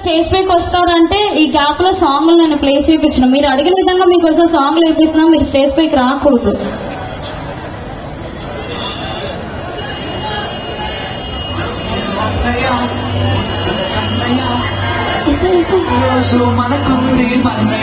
Stage పైకి వస్తారంటే ఈ గ్యాప్ లో సాంగ్ నేను ప్లే చేయించిన. మీరు అడిగిన విధంగా మీకోసం సాంగ్ వేపిస్తున్నా, మీరు స్టేజ్ పైకి రాకూడదు. మనకుంది మన